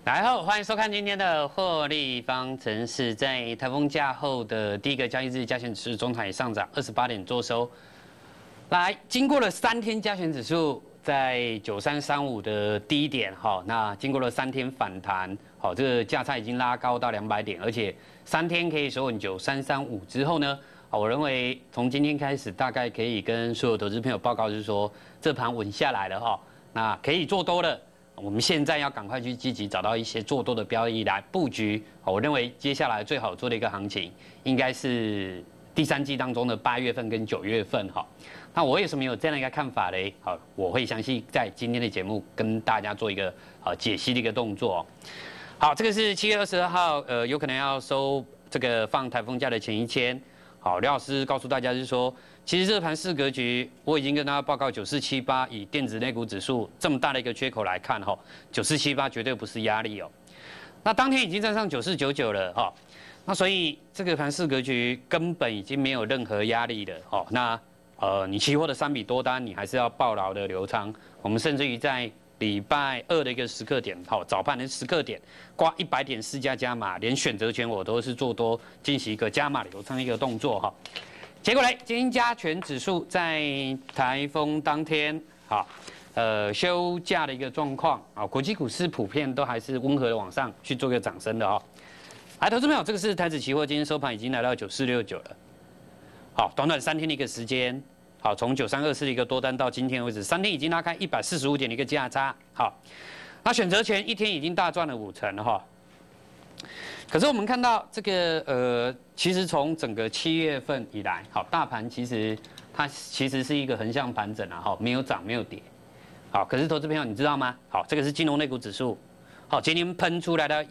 大家好，欢迎收看今天的获利方程式。在台风假后的第一个交易日，加权指数中场也上涨28点做收。来，经过了3天，加权指数在9335的低点，那经过了3天反弹，这个价差已经拉高到200点，而且3天可以守稳9335之后呢，我认为从今天开始，大概可以跟所有投资朋友报告，就是说这盘稳下来了那可以做多了。我们现在要赶快去积极找到一些做多的标的来布局。我认为接下来最好做的一个行情，应该是第3季当中的8月份跟9月份那我为什么有这样的一个看法嘞？我会详细在今天的节目跟大家做一个解析的一个动作。好，这个是7月22号，有可能要收这个放台风假的前一天。好，廖老师告诉大家就是说，其实这盘市格局我已经跟大家报告9478，以电子类股指数这么大的一个缺口来看，9478绝对不是压力那当天已经站上9499了那所以这个盘市格局根本已经没有任何压力了那你期货的3笔多单，你还是要抱牢的留仓。我们甚至于在礼拜2的一个时刻点，早盘的时刻点，挂100点市价加码，连选择权我都是做多进行一个加码留仓一个动作结果嘞，今天加权指数在台风当天休假的一个状况国际股市普遍都还是温和的往上去做一个涨升的来，投资朋友，这个是台指期货今天收盘已经来到9469了。短短3天的一个时间。从9324的一个多单到今天为止，3天已经拉开145点的一个价差。那选择权1天已经大赚了50%了可是我们看到这个其实从整个7月份以来，大盘它其实是一个横向盘整没有涨没有跌。可是投资朋友你知道吗？这个是金融类股指数，今天喷出来到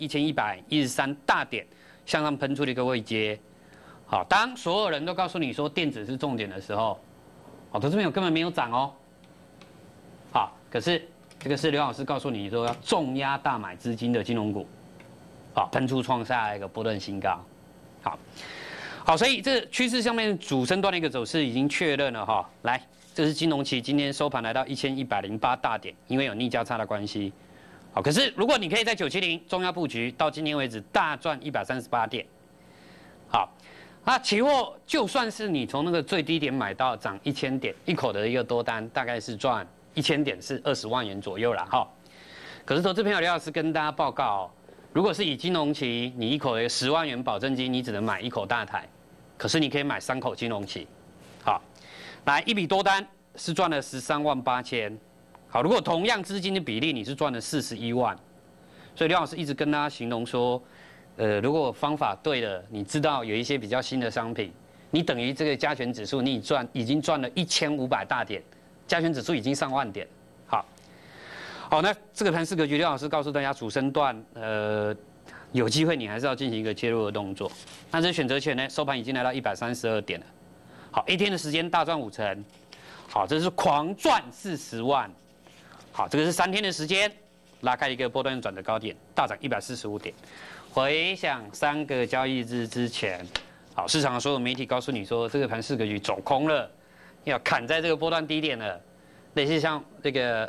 1113大点，向上喷出的一个位阶。当所有人都告诉你说电子是重点的时候，投资朋友根本没有涨可是这个是刘老师告诉你说要重压大买资金的金融股，喷出创下一个波段新高，所以这趋势上面主升段的一个走势已经确认了来，这是金融期今天收盘来到1108大点，因为有逆价差的关系，可是如果你可以在970中压布局，到今天为止大赚138点，那期货就算是你从那个最低点买到涨1000点一口的一个多单，大概是赚1000点是20万元左右啦可是投资朋友刘老师跟大家报告如果是以金融期，你一口的10万元保证金，你只能买1口大台，可是你可以买3口金融期。来一笔多单是赚了13万8千。如果同样资金的比例，你是赚了41万。所以刘老师一直跟大家形容说。如果方法对了，你知道有一些比较新的商品，你等于这个加权指数你已经赚了1500大点，加权指数已经上万点。那这个盘势格局，刘老师告诉大家，主升段有机会你还是要进行一个切入的动作。那这选择权呢，收盘已经来到132点了。一天的时间大赚50%。这是狂赚40万。这个是3天的时间，拉开一个波段转折高点，大涨145点。回想3个交易日之前，市场的所有媒体告诉你说，这个盘势格局走空了，要砍在这个波段低点了。类似像这个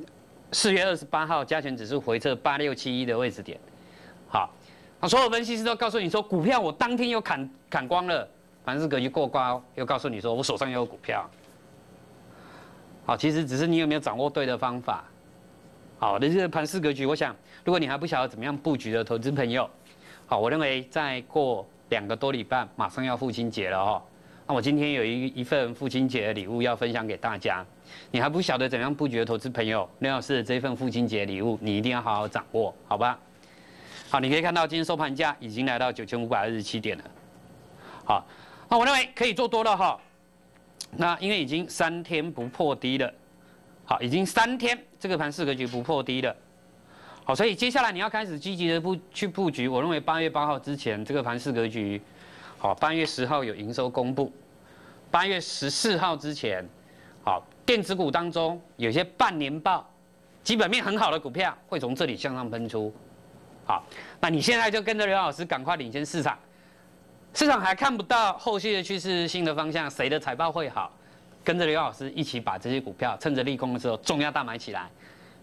4月28号加权指数回撤8671的位置点，那所有分析师都告诉你说，股票我当天又砍光了，盘势格局过高，又告诉你说我手上又有股票。其实只是你有没有掌握对的方法。这个盘势格局，我想，如果你还不晓得怎么样布局的投资朋友，我认为再过2个多礼拜，马上要父亲节了那我今天有一份父亲节的礼物要分享给大家，你还不晓得怎么样布局的投资朋友，刘老师的这份父亲节礼物，你一定要好好掌握，好吧？你可以看到今天收盘价已经来到9527点了，那我认为可以做多了那因为已经3天不破低了。已经3天这个盘势格局不破低了，所以接下来你要开始积极的去布局。我认为8月8号之前这个盘势格局，8月10号有营收公布，8月14号之前，电子股当中有些半年报、基本面很好的股票会从这里向上喷出，那你现在就跟着刘老师赶快领先市场，市场还看不到后续的趋势性的方向，谁的财报会好？跟着刘老师一起把这些股票趁着利空的时候重压大买起来，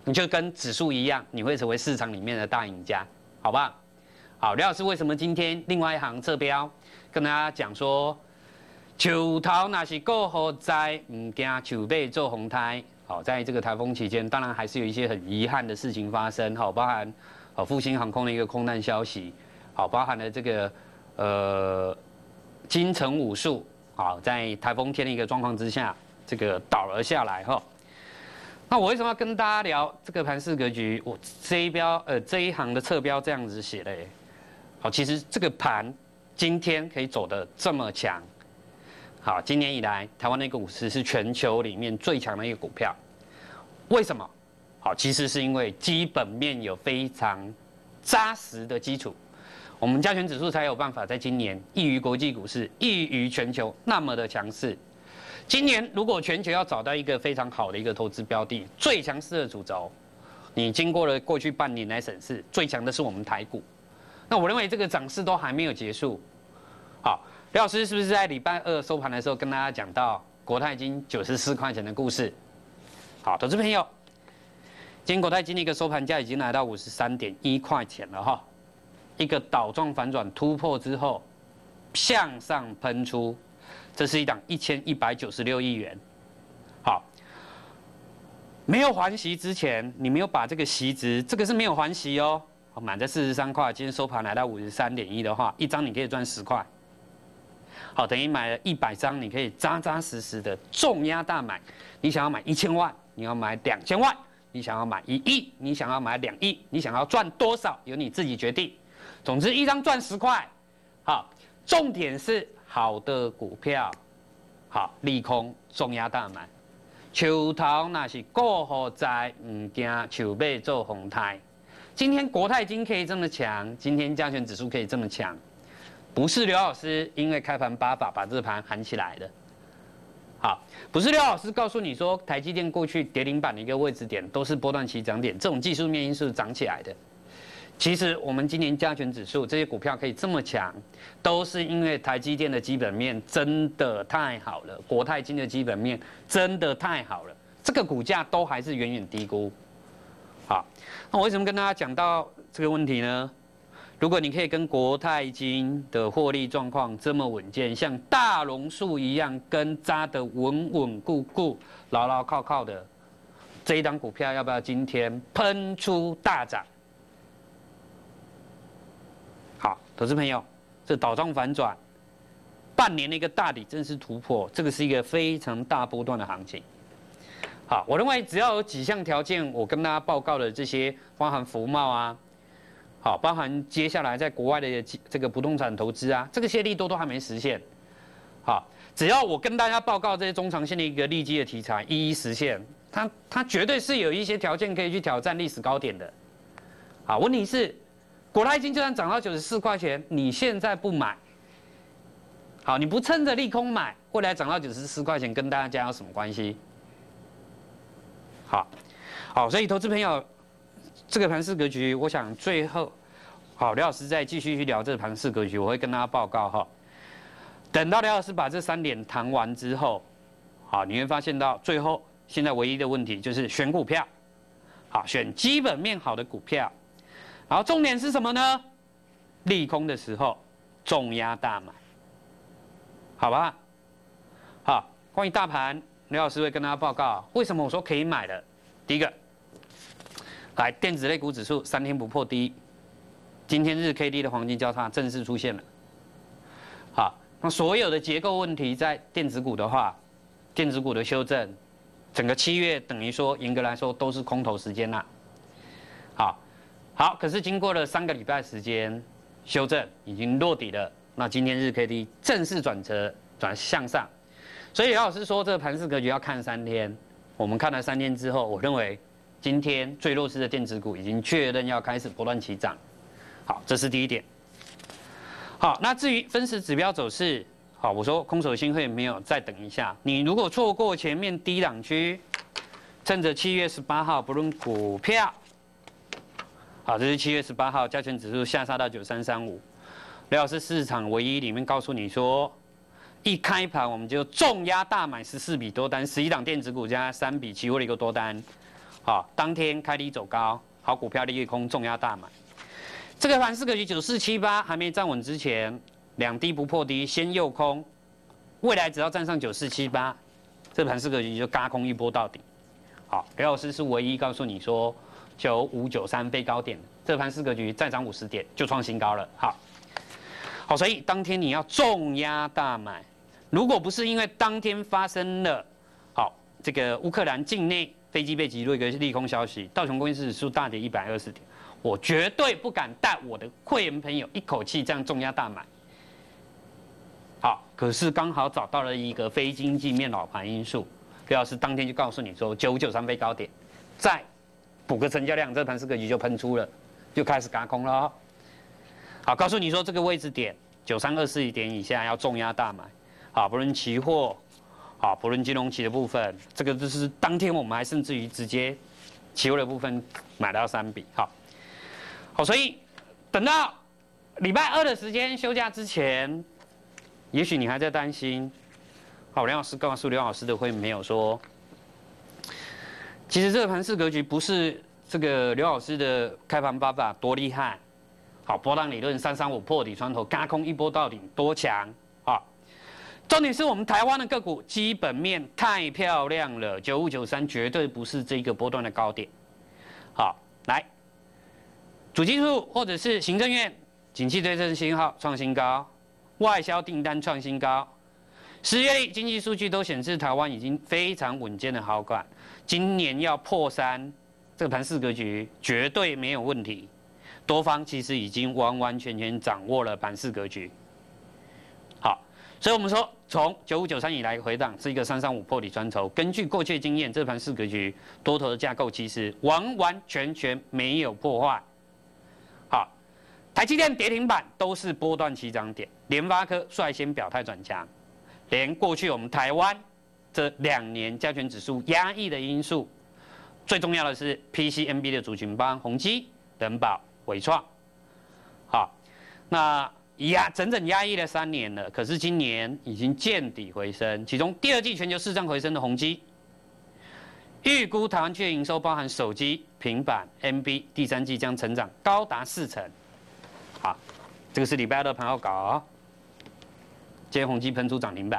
你就跟指数一样，你会成为市场里面的大赢家，好不好？好，廖老师为什么今天另外一行侧标跟大家讲说，树头那是够好栽，唔惊树尾做红胎。好，在这个台风期间，当然还是有一些很遗憾的事情发生，好，包含复兴航空的一个空难消息，好，包含了这个金城武术，好，在台风天的一个状况之下，这个倒了下来哈。那我为什么要跟大家聊这个盘势格局？我这一行的侧标这样子写的，好，其实这个盘今天可以走得这么强，好，今年以来台湾的一个股市是全球里面最强的一个股票，为什么？好，其实是因为基本面有非常扎实的基础，我们加权指数才有办法在今年异于国际股市、异于全球那么的强势。今年如果全球要找到一个非常好的一个投资标的，最强势的主轴，你经过了过去半年来审视，最强的是我们台股。那我认为这个涨势都还没有结束。好，刘老师是不是在礼拜二收盘的时候跟大家讲到国泰金94块钱的故事？好，投资朋友，今天国泰金的一个收盘价已经来到53.1块钱了哈，一个倒状反转突破之后，向上喷出。这是一档1196亿元，好，没有还息之前，你没有把这个息值，这个是没有还息哦，满在43块，今天收盘来到53.1的话，一张你可以赚10块，好，等于买了100张，你可以扎扎实实的重压大买。你想要买1000万，你要买2000万，你想要买1亿，你想要买2亿，你想要赚多少，由你自己决定。总之，一张赚10块，好，重点是。好的股票，好利空重压大买，树头那是够好栽，唔惊树尾做红胎。今天国泰金可以这么强，今天加权指数可以这么强，不是刘老师因为开盘8法把这盘喊起来的。好，不是刘老师告诉你说台积电过去跌停板的一个位置点都是波段起涨点，这种技术面因素涨起来的。其实我们今年加权指数这些股票可以这么强，都是因为台积电的基本面真的太好了，国泰金的基本面真的太好了，这个股价都还是远远低估。好，那我为什么跟大家讲到这个问题呢？如果你可以跟国泰金的获利状况这么稳健，像大榕树一样根扎得稳稳固固、牢牢靠靠的，这一档股票要不要今天喷出大涨？好，投资朋友，这倒状反转，半年的一个大底正式突破，这个是一个非常大波段的行情。好，我认为只要有几项条件，我跟大家报告的这些，包含服贸啊，好，包含接下来在国外的这个不动产投资啊，这些利多都还没实现。好，只要我跟大家报告这些中长线的一个利基的题材一一实现，它绝对是有一些条件可以去挑战历史高点的。好，问题是。国泰金就算涨到94块钱，你现在不买，好，你不趁着利空买，未来涨到94块钱，跟大家有什么关系？好，所以投资朋友，这个盘势格局，我想最后，好，刘老师再继续去聊这个盘势格局，我会跟大家报告哈。等到刘老师把这3点谈完之后，好，你会发现到最后，现在唯一的问题就是选股票，好，选基本面好的股票。然后重点是什么呢？利空的时候重压大买，好吧？好，关于大盘，刘老师会跟大家报告为什么我说可以买的。第一个，来电子类股指数3天不破低，今天日 K D 的黄金交叉正式出现了。好，那所有的结构问题在电子股的话，电子股的修正，整个7月等于说严格来说都是空头时间啦。好，可是经过了3个礼拜时间修正，已经落底了。那今天日 K D 正式转向上，所以刘老师说这个盘势格局要看3天。我们看了3天之后，我认为今天最弱势的电子股已经确认要开始不断起涨。好，这是第一点。好，那至于分时指标走势，好，我说空手新会没有，再等一下。你如果错过前面低档区，趁着7月18号，不论股票。好，这是7月18号，加权指数下杀到9335。刘老师市场唯一里面告诉你说，一开盘我们就重压大买14笔多单，11档电子股加3笔期货的一个多单。 好，当天开低走高，好股票利空，重压大买。这个盘势格局9478还没站稳之前，两低不破低，先诱空，未来只要站上9478，这盘势格局就嘎空一波到底。好，刘老师是唯一告诉你说9593非高点，这盘势格局再涨50点就创新高了。好，所以当天你要重压大买。如果不是因为当天发生了这个乌克兰境内飞机被击落一个利空消息，道琼工业指数大跌120点，我绝对不敢带我的会员朋友一口气这样重压大买。好，可是刚好找到了一个非经济面老盘因素，刘老师当天就告诉你说9593非高点，再补个成交量，这盘势格局就喷出了，就开始轧空了哦。好，告诉你说这个位置点9324点以下要重压大买。好，不论期货，好，不论金融期的部分，这个就是当天我们还甚至于直接期货的部分买到3笔。好，所以等到礼拜2的时间休假之前，也许你还在担心。好，梁老师告诉刘老师的会没有说，其实这个盘势格局不是这个刘老师的开盘方法多厉害。好，波浪理论335破底穿头，轧空一波到顶多强。重点是我们台湾的个股基本面太漂亮了，9593绝对不是这个波段的高点。好，来，主计处或者是行政院景气对称信号创新高，外销订单创新高，10月里经济数据都显示台湾已经非常稳健的好转，今年要破3，这个盘势格局绝对没有问题。多方其实已经完完全全掌握了盘势格局。好，所以我们说从9593以来回档是一个335破底穿头，根据过去经验，这盘势格局多头的架构其实完完全全没有破坏。好，台积电跌停板都是波段起涨点，联发科率先表态转强，连过去我们台湾这2年加权指数压抑的因素，最重要的是 PCNB 的族群帮宏基、人保、伟创，好，那整整压抑了3年了，可是今年已经见底回升，其中第2季全球市占回升的宏基，预估台湾区的营收包含手机、平板、NB， 第3季将成长高达40%。好，这个是礼拜2的盘后稿哦。今天宏基喷出涨停板。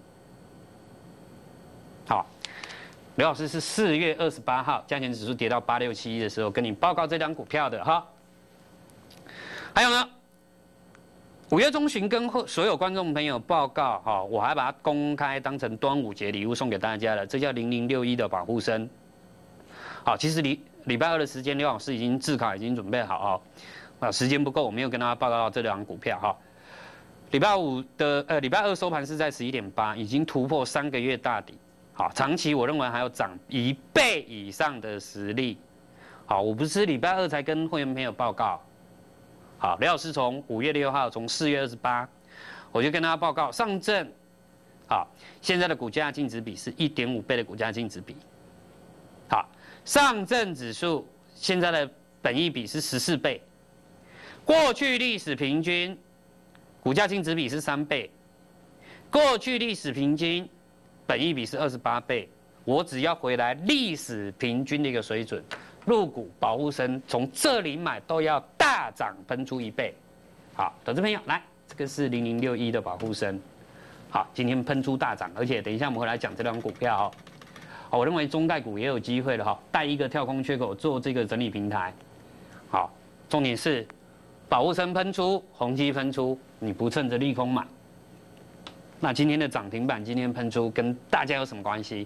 好，刘老师是4月28号加权指数跌到8671的时候跟你报告这张股票的哈。还有呢，5月中旬跟所有观众朋友报告，我还把它公开当成端午节礼物送给大家了，这叫0061的保护身。好，其实礼拜2的时间，刘老师已经自考已经准备好时间不够，我没有跟大家报告到这2股票哈。礼拜2收盘是在11.8，已经突破3个月大底。好，长期我认为还有涨1倍以上的实力。好，我不是礼拜2才跟会员朋友报告。好，刘老师从5月6号，从4月28，我就跟大家报告上证，好，现在的股价净值比是1.5倍的股价净值比。好，上证指数现在的本益比是14倍，过去历史平均股价净值比是3倍，过去历史平均本益比是28倍，我只要回来历史平均的一个水准。入股保护身从这里买都要大涨喷出1倍，好，投资朋友来，这个是0061的保护身，好，今天喷出大涨，而且等一下我们会来讲这张股票我认为中概股也有机会了带一个跳空缺口做这个整理平台，好，重点是保护身喷出，宏基喷出，你不趁着利空买，那今天的涨停板今天喷出跟大家有什么关系？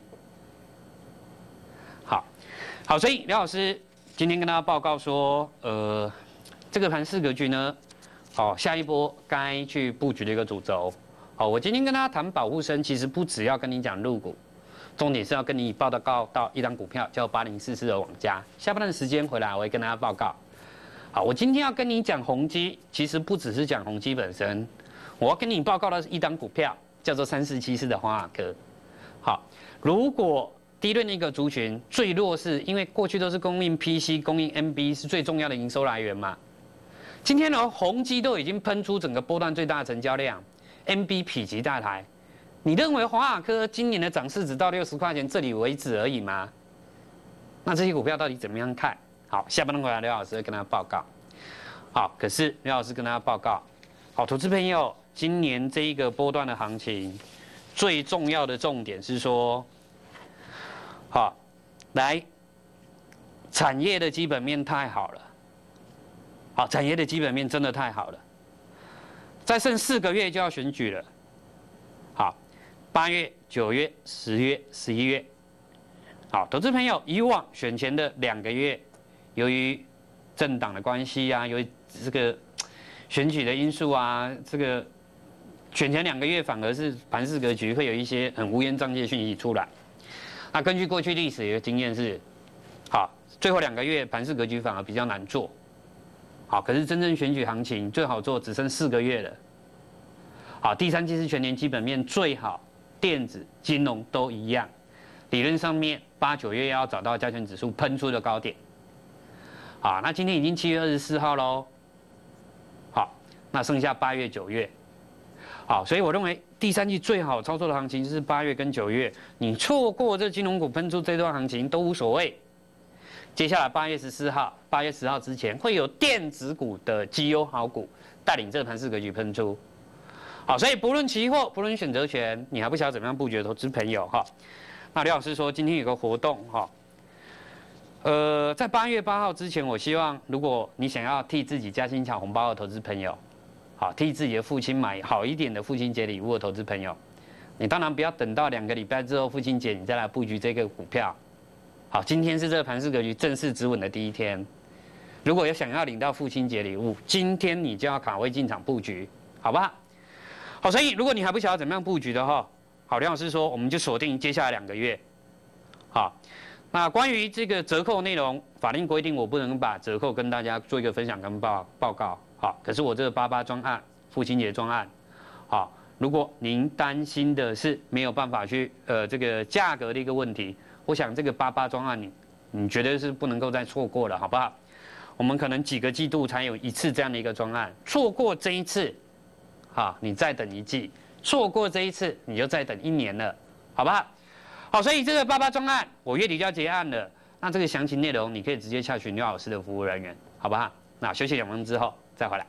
好，所以刘老师今天跟大家报告说，这个盘势格局呢，下一波该去布局的一个主轴。好，我今天跟大家谈保护身，其实不只要跟你讲入股，重点是要跟你报告到一档股票叫8044的网家。下半段时间回来，我会跟大家报告。好，我今天要跟你讲宏基，其实不只是讲宏基本身，我要跟你报告的是一档股票叫做3474的华亚科。好，如果第一轮的一个族群最弱势，因为过去都是供应 PC、供应 NB 是最重要的营收来源嘛。今天呢，宏基都已经喷出整个波段最大的成交量 ，NB 否极大台。你认为华亚科今年的涨势只到60块钱这里为止而已吗？ 那这些股票到底怎么样看？好，下半段回来刘老师会跟大家报告。好，可是刘老师跟大家报告，好，投资朋友，今年这一个波段的行情，最重要的重点是说，好，来，产业的基本面太好了，好，产业的基本面真的太好了，再剩4个月就要选举了，好，8月、9月、10月、11月。好，投资朋友，以往选前的2个月，由于政党的关系啊，由于这个选举的因素啊，这个选前2个月反而是盘势格局会有一些很乌烟瘴气的讯息出来。那根据过去历史的经验是，好，最后2个月盘势格局反而比较难做。好，可是真正选举行情最好做，只剩4个月了。好，第3季是全年基本面最好，电子、金融都一样。理论上面8、9月要找到加权指数喷出的高点。好，那今天已经7月24号喽。好，那剩下8月、9月。好，所以我认为第3季最好操作的行情就是8月跟9月。你错过这金融股喷出这段行情都无所谓。接下来8月14号、8月10号之前会有电子股的绩优好股带领这个盘势格局喷出。好，所以不论期货、不论选择权，你还不晓得怎么样布局的投资朋友哈。那刘老师说，今天有个活动哈，在8月8号之前，我希望如果你想要替自己加薪抢红包的投资朋友，好，替自己的父亲买好一点的父亲节礼物的投资朋友，你当然不要等到2个礼拜之后父亲节你再来布局这个股票。好，今天是这个盘势格局正式止稳的第一天，如果有想要领到父亲节礼物，今天你就要卡位进场布局，好不好？好，所以如果你还不晓得怎么样布局的话，好，梁老师说，我们就锁定接下来2个月。好，那关于这个折扣内容，法令规定我不能把折扣跟大家做一个分享跟报告。好，可是我这个88专案、父亲节专案，好，如果您担心的是没有办法去这个价格的一个问题，我想这个88专案你绝对是不能够再错过了，好不好？我们可能几个季度才有1次这样的一个专案，错过这一次，好，你再等1季。错过这一次，你就再等1年了，好不好？好，所以这个88专案，我月底就要结案了。那这个详情内容，你可以直接洽询刘老师的服务人员，好不好？那休息2分钟之后再回来。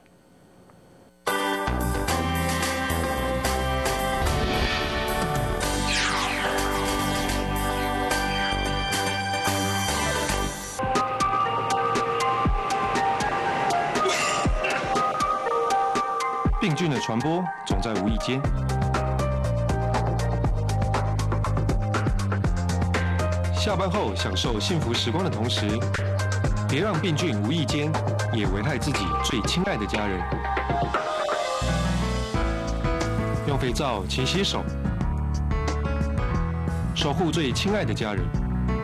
病菌的传播总在无意间。下班后享受幸福时光的同时，别让病菌无意间也危害自己最亲爱的家人。用肥皂勤洗手，守护最亲爱的家人。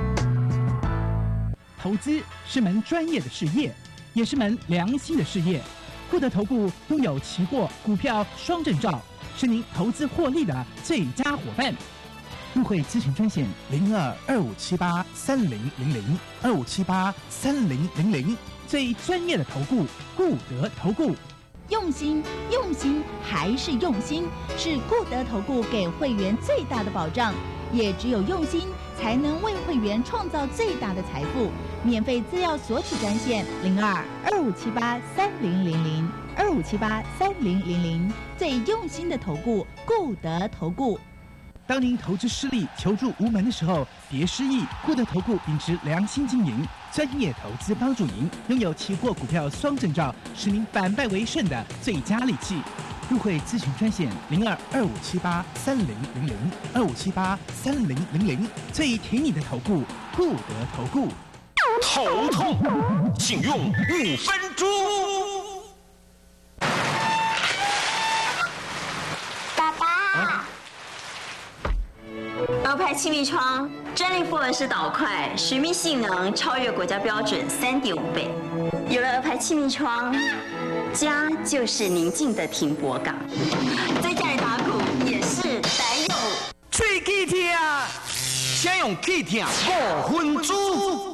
投资是门专业的事业，也是门良心的事业。固德投顾拥有期货、股票双证照，是您投资获利的最佳伙伴。入会咨询专线02-2578-3000，2578-3000，最专业的投顾固德投顾。 用心，用心还是用心，是固德投顾给会员最大的保障。也只有用心，才能为会员创造最大的财富。免费资料索取专线02-2578-3000，2578-3000，最用心的投顾固德投顾。 当您投资失利、求助无门的时候，别失意。固德投顾秉持良心经营，专业投资帮助您，拥有期货、股票双证照，使您反败为胜的最佳利器。入会咨询专线02-2578-3000，2578-3000，最挺你的投顾固德投顾。 头痛，请用5分钟。 爸爸，鹅牌气密窗专利复合式导块，水密性能超越国家标准3.5倍。有了鹅牌气密窗，家就是宁静的停泊港，在家里打鼓也是得有喙齿痛，请用齿痛5分钟。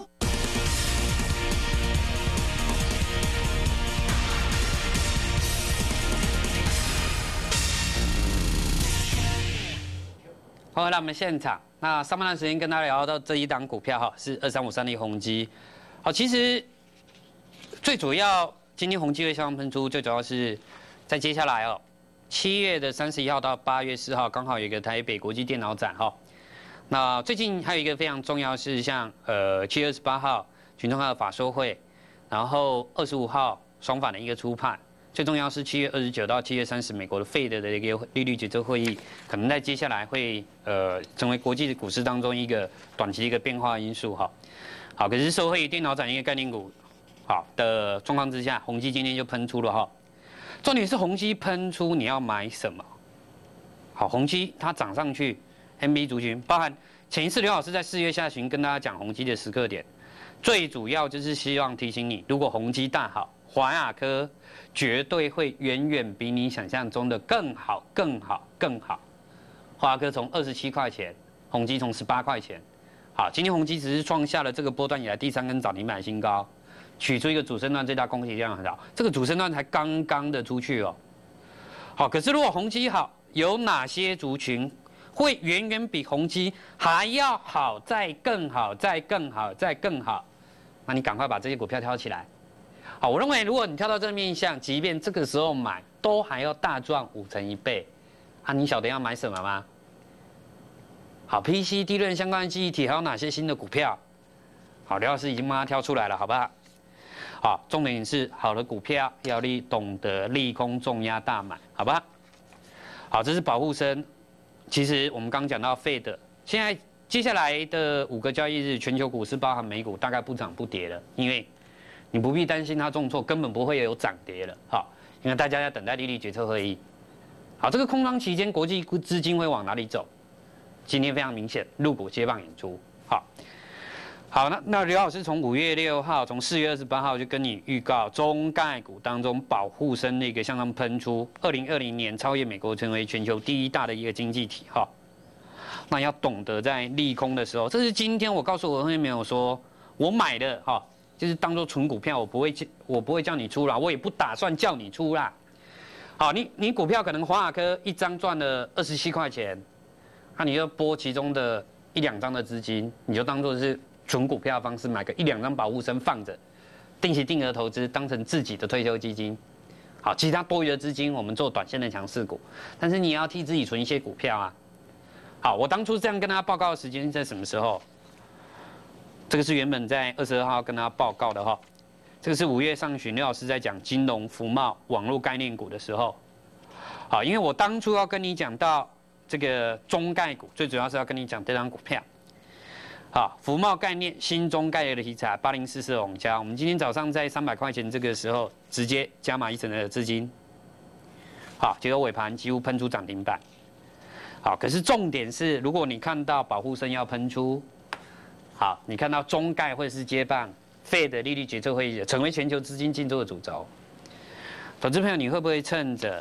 欢迎来我们现场。那上半段时间跟大家聊到这一档股票哈，是2353的宏基。好，其实最主要今天宏基会向上喷出，最主要是在接下来哦，7月31号到8月4号，刚好有一个台北国际电脑展哈。那最近还有一个非常重要是像7月28号群众号的法说会，然后25号双反的一个初判。最重要是7月29到7月30，美国的 Fed 的一个利率决策会议，可能在接下来会成为国际股市当中一个短期的一个变化因素哈。好，可是受惠于电脑展一个概念股好的状况之下，宏基今天就喷出了哈。重点是宏基喷出你要买什么？好，宏基它涨上去 ，MB 族群包含前一次刘老师在4月下旬跟大家讲宏基的时刻点，最主要就是希望提醒你，如果宏基大好。华亚科绝对会远远比你想象中的更好、更好、更好。华亚科从27块钱，宏基从18块钱。好，今天宏基只是创下了这个波段以来第3根涨停板新高，取出一个主升段最大供给量很好，这个主升段才刚刚的出去哦。好，可是如果宏基好，有哪些族群会远远比宏基还要好、再更好、再更好、再更好？那你赶快把这些股票挑起来。好，我认为如果你跳到这个面向，即便这个时候买，都还要大赚5成1倍。啊，你晓得要买什么吗？好 ，PC、低润相关的记忆体还有哪些新的股票？好，刘老师已经帮他挑出来了，好不好？好，重点是好的股票要懂得利空重压大买，好吧？好，这是保护生。其实我们刚讲到Fed，现在接下来的5个交易日，全球股市包含美股大概不涨不跌了，因为你不必担心它重挫，根本不会有涨跌了，好，因为大家要等待利率决策会议。好，这个空窗期间，国际资金会往哪里走？今天非常明显，陆股接棒演出。好，那刘老师从5月6号，从4月28号就跟你预告，中概股当中保护生的一个向上喷出，2020年超越美国，成为全球第1大的一个经济体。哈，那要懂得在利空的时候，这是今天我告诉我会没有说，我买的哈。就是当做纯股票，我不会叫你出啦，我也不打算叫你出啦。好，你股票可能华亚科一张赚了27块钱，那你就拨其中的1、2张的资金，你就当做是纯股票的方式买个1、2张保护生放着，定期定额投资，当成自己的退休基金。好，其他多余的资金我们做短线的强势股，但是你也要替自己存一些股票啊。好，我当初这样跟大家报告的时间在什么时候？这个是原本在22号跟大家报告的哈，这个是5月上旬刘老师在讲金融、服贸、网络概念股的时候，好，因为我当初要跟你讲到这个中概股，最主要是要跟你讲这张股票，好，服贸概念、新中概念的题材，8044网家，我们今天早上在300块钱这个时候直接加码1成的资金，好，结果尾盘几乎喷出涨停板，好，可是重点是，如果你看到保护生要喷出。好，你看到中概会是接棒 Fed 的利率决策会议，成为全球资金进出的主轴。投资朋友，你会不会趁着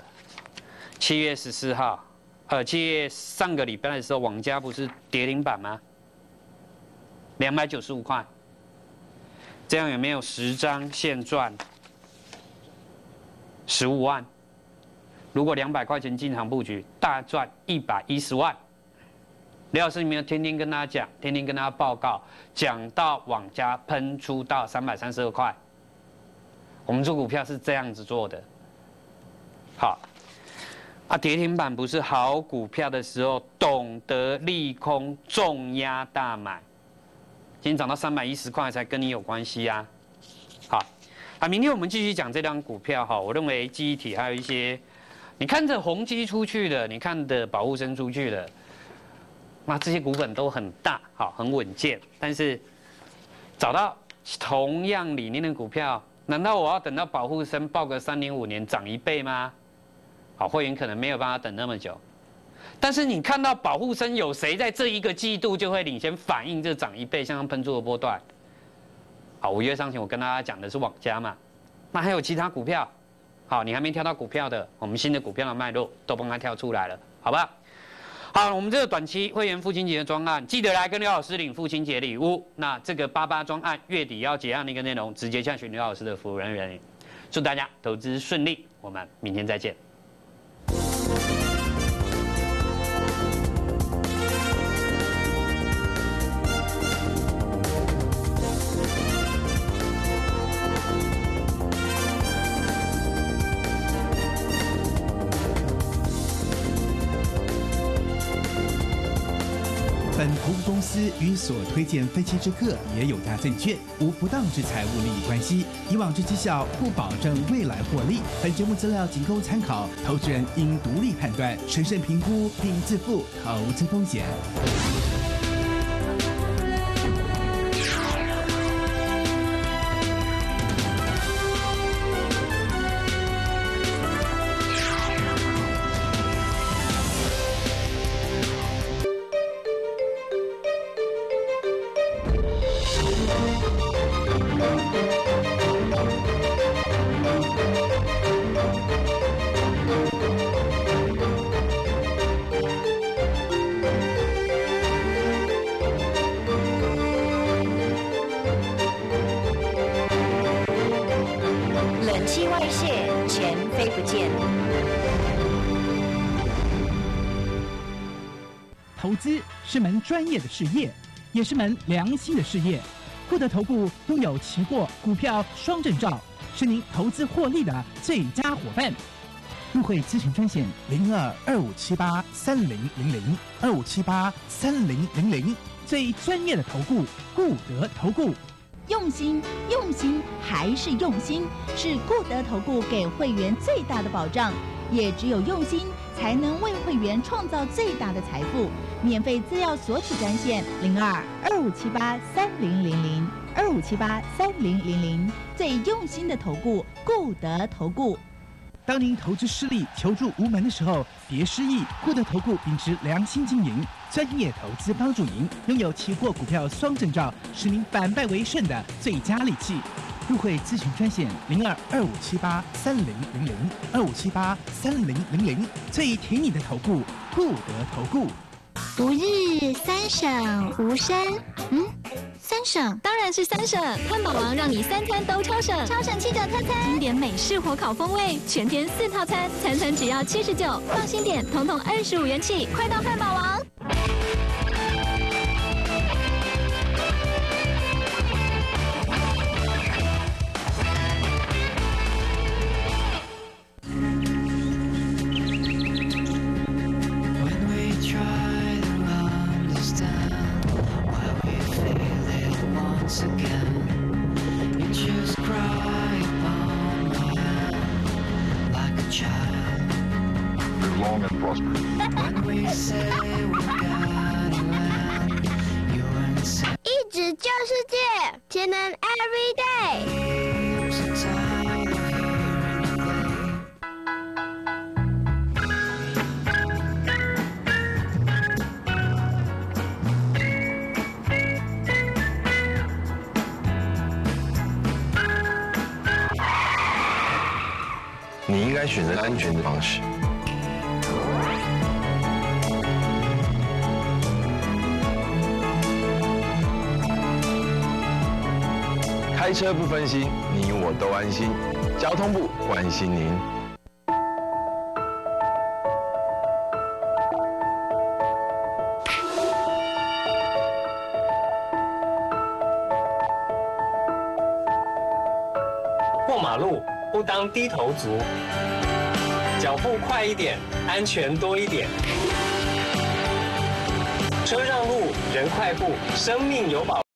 7月14号，7月上个礼拜的时候，网家不是跌停板吗？295块，这样有没有10张现赚15万？如果200块钱进场布局，大赚110万。刘老师有没有天天跟大家讲，天天跟大家报告，讲到网家喷出到332块，我们做股票是这样子做的。好，啊，跌停板不是好股票的时候，懂得利空重压大买，今天涨到310块才跟你有关系啊。好，啊，明天我们继续讲这张股票哈，我认为记忆体还有一些，你看着宏基出去的，你看的保护生出去的。那这些股本都很大，好，很稳健，但是找到同样理念的股票，难道我要等到保护生报个3年5年涨1倍吗？好，会员可能没有办法等那么久，但是你看到保护生有谁在这一个季度就会领先反映这涨1倍，像喷出的波段？好，5月上旬我跟大家讲的是网家嘛，那还有其他股票，好，你还没挑到股票的，我们新的股票的脉络都帮他挑出来了，好吧？好，我们这个短期会员父亲节的专案，记得来跟刘老师领父亲节礼物。那这个88专案月底要结案的一个内容，直接洽询刘老师的服务人员。祝大家投资顺利，我们明天再见。 公司与所推荐分期之客也有大证券，无不当之财务利益关系，以往之绩效不保证未来获利。本节目资料仅供参考，投资人应独立判断、审慎评估并自负投资风险。 冷气外泄，钱飞不见。 投资是门专业的事业，也是门良心的事业。固德投顾拥有期货、股票双证照，是您投资获利的最佳伙伴。入会咨询专线02-2578-3000，2578-3000，最专业的投顾固德投顾。 用心，用心还是用心，是固德投顾给会员最大的保障。也只有用心，才能为会员创造最大的财富。免费资料索取专线02-2578-3000，2578-3000，最用心的投顾固德投顾。 当您投资失利、求助无门的时候，别失意。固德投顾秉持良心经营，专业投资帮助您，拥有期货、股票双证照，使您反败为胜的最佳利器。入会咨询专线02-2578-3000，2578-3000，最挺你的投顾固德投顾。 不日三省吾身，三省当然是三省，汉堡王让你3餐都超省，超省7折特餐，经典美式火烤风味，全天4套餐，餐餐只要79，放心点，统统25元起，快到汉堡王。 一直救世界，节能 every day。 你应该选择安全的方式。开车不分心，你我都安心。交通部关心您。 过马路不当低头族，脚步快一点，安全多一点。车让路，人快步，生命有保。